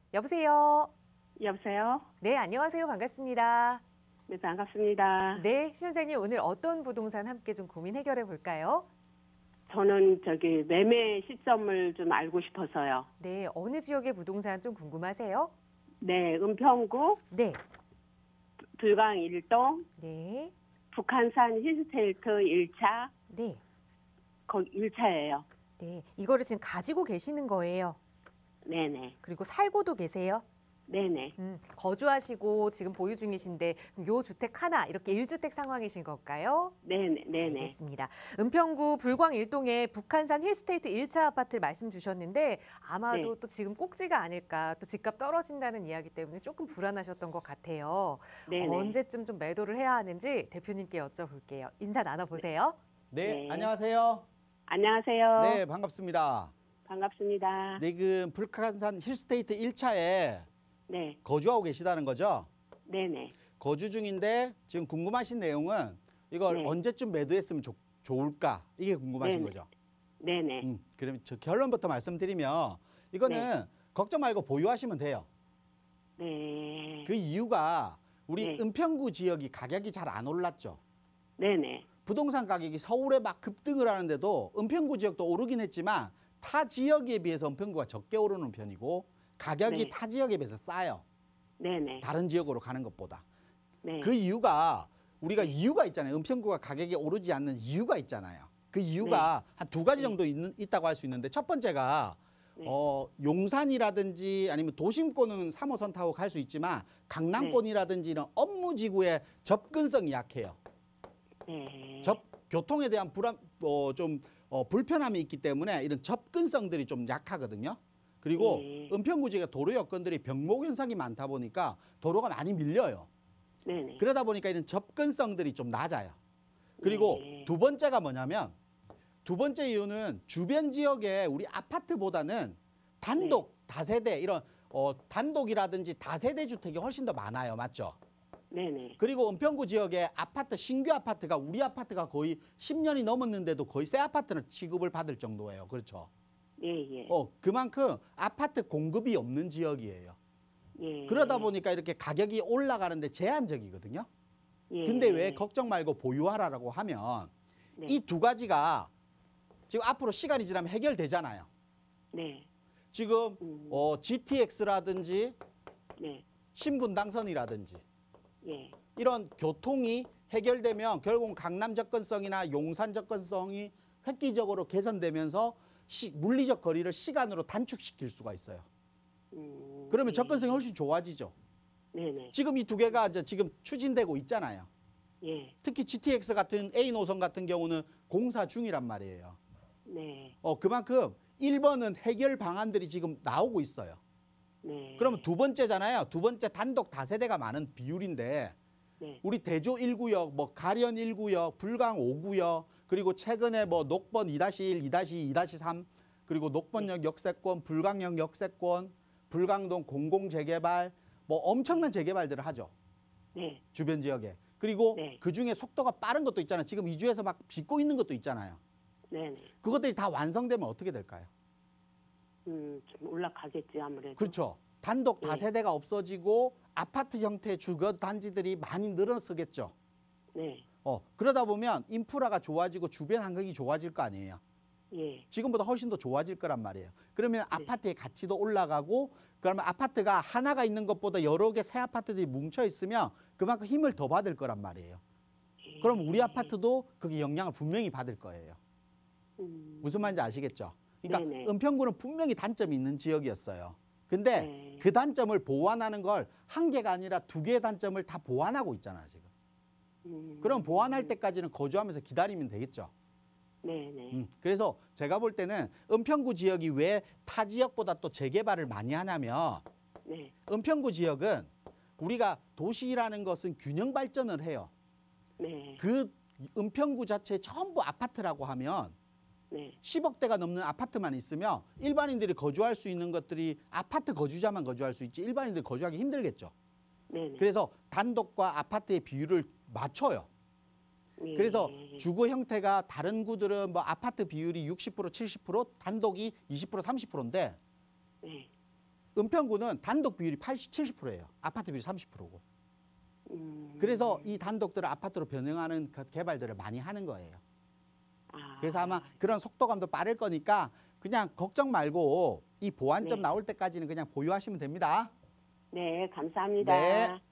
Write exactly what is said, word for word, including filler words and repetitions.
여보세요. 여보세요? 네, 안녕하세요. 반갑습니다. 네, 반갑습니다. 네, 신원장님 오늘 어떤 부동산 함께 좀 고민 해결해 볼까요? 저는 저기 매매 시점을 좀 알고 싶어서요. 네, 어느 지역의 부동산 좀 궁금하세요? 네, 은평구 네, 불광 일 동 네, 북한산 힐스테이트 일 차 네, 거기 일 차예요. 네. 이거를 지금 가지고 계시는 거예요. 네네. 그리고 살고도 계세요? 네네. 음, 거주하시고 지금 보유 중이신데 요 주택 하나 이렇게 일 주택 상황이신 걸까요? 네네. 네네. 알겠습니다. 은평구 불광 일 동의 북한산 힐스테이트 일 차 아파트를 말씀 주셨는데 아마도 네. 또 지금 꼭지가 아닐까, 또 집값 떨어진다는 이야기 때문에 조금 불안하셨던 것 같아요. 네네. 언제쯤 좀 매도를 해야 하는지 대표님께 여쭤볼게요. 인사 나눠보세요. 네, 네. 안녕하세요. 안녕하세요. 네, 반갑습니다. 반갑습니다. 네, 그 불칸산 힐스테이트 일 차에 네. 거주하고 계시다는 거죠? 네네. 거주 중인데 지금 궁금하신 내용은 이걸 네. 언제쯤 매도했으면 좋, 좋을까? 이게 궁금하신 네네. 거죠? 네네. 음, 그럼 저 결론부터 말씀드리면 이거는 걱정 말고 보유하시면 돼요. 네. 그 이유가 우리 네. 은평구 지역이 가격이 잘 안 올랐죠. 네네. 부동산 가격이 서울에 막 급등을 하는데도 은평구 지역도 오르긴 했지만 타 지역에 비해서 은평구가 적게 오르는 편이고 가격이 네. 타 지역에 비해서 싸요. 네네. 다른 지역으로 가는 것보다. 네. 그 이유가 우리가 이유가 있잖아요. 은평구가 가격이 오르지 않는 이유가 있잖아요. 그 이유가 한 두 가지 정도 있는, 있다고 할 수 있는데 첫 번째가 네. 어, 용산이라든지 아니면 도심권은 삼 호선 타고 갈 수 있지만 강남권이라든지 이런 업무지구의 접근성이 약해요. 네. 접 교통에 대한 불안 어, 좀 어, 불편함이 있기 때문에 이런 접근성들이 좀 약하거든요. 그리고 네. 은평구 지역의 도로 여건들이 병목 현상이 많다 보니까 도로가 많이 밀려요. 네네. 그러다 보니까 이런 접근성들이 좀 낮아요. 그리고 네. 두 번째가 뭐냐면 두 번째 이유는 주변 지역에 우리 아파트보다는 단독 다세대 이런 어, 단독이라든지 다세대 주택이 훨씬 더 많아요. 맞죠? 네네. 그리고 은평구 지역의 아파트, 신규 아파트가 우리 아파트가 거의 십 년이 넘었는데도 거의 새 아파트를 취급을 받을 정도예요. 그렇죠? 예, 예. 어, 그만큼 아파트 공급이 없는 지역이에요. 예. 그러다 보니까 이렇게 가격이 올라가는데 제한적이거든요. 예. 근데 왜 걱정 말고 보유하라고 하면 네. 이 두 가지가 지금 앞으로 시간이 지나면 해결되잖아요. 네. 지금 음. 어, 지티엑스라든지 네. 신분당선이라든지 예. 이런 교통이 해결되면 결국 강남 접근성이나 용산 접근성이 획기적으로 개선되면서 시, 물리적 거리를 시간으로 단축시킬 수가 있어요. 음. 그러면 예. 접근성이 훨씬 좋아지죠. 네네. 지금 이 두 개가 이제 지금 추진되고 있잖아요. 예. 특히 지티엑스 같은 A 노선 같은 경우는 공사 중이란 말이에요. 네. 어, 그만큼 일 번은 해결 방안들이 지금 나오고 있어요. 네. 그러면 두 번째잖아요. 두 번째 단독 다세대가 많은 비율인데 네. 우리 대조 일 구역, 뭐 가련 일 구역, 불광 오 구역, 그리고 최근에 뭐 녹번 이 일, 이 이, 이 삼, 그리고 녹번역 역세권, 불광역 역세권, 불광동 공공 재개발, 뭐 엄청난 재개발들을 하죠. 네. 주변 지역에. 그리고 네. 그중에 속도가 빠른 것도 있잖아요. 지금 이주에서 막 짓고 있는 것도 있잖아요. 네네. 그것들이 다 완성되면 어떻게 될까요? 음, 좀 올라가겠지, 아무래도. 그렇죠. 단독 예. 다세대가 없어지고 아파트 형태의 주거 단지들이 많이 늘어서겠죠. 네. 어, 그러다 보면 인프라가 좋아지고 주변 환경이 좋아질 거 아니에요. 예. 지금보다 훨씬 더 좋아질 거란 말이에요. 그러면 네. 아파트의 가치도 올라가고 그러면 아파트가 하나가 있는 것보다 여러 개 새 아파트들이 뭉쳐 있으면 그만큼 힘을 더 받을 거란 말이에요. 예. 그럼 우리 아파트도 거기 영향을 분명히 받을 거예요. 음. 무슨 말인지 아시겠죠? 그러니까 네네. 은평구는 분명히 단점이 있는 지역이었어요. 근데 네. 그 단점을 보완하는 걸 한 개가 아니라 두 개의 단점을 다 보완하고 있잖아요, 지금. 음. 그럼 보완할 때까지는 거주하면서 기다리면 되겠죠. 네네. 음, 그래서 제가 볼 때는 은평구 지역이 왜 타 지역보다 또 재개발을 많이 하냐면 네. 은평구 지역은 우리가 도시라는 것은 균형 발전을 해요. 네. 그 은평구 자체 전부 아파트라고 하면 네. 십억 대가 넘는 아파트만 있으면 일반인들이 거주할 수 있는 것들이 아파트 거주자만 거주할 수 있지 일반인들이 거주하기 힘들겠죠. 네네. 그래서 단독과 아파트의 비율을 맞춰요. 예. 그래서 주거 형태가 다른 구들은 뭐 아파트 비율이 육십 퍼센트, 칠십 퍼센트, 단독이 이십 퍼센트, 삼십 퍼센트인데 네. 은평구는 단독 비율이 팔십, 칠십 퍼센트예요. 아파트 비율이 삼십 퍼센트고. 음, 그래서 이 단독들을 아파트로 변형하는 그 개발들을 많이 하는 거예요. 아, 그래서 아마 그런 속도감도 빠를 거니까 그냥 걱정 말고 이 보완점 네. 나올 때까지는 그냥 보유하시면 됩니다. 네, 감사합니다. 네.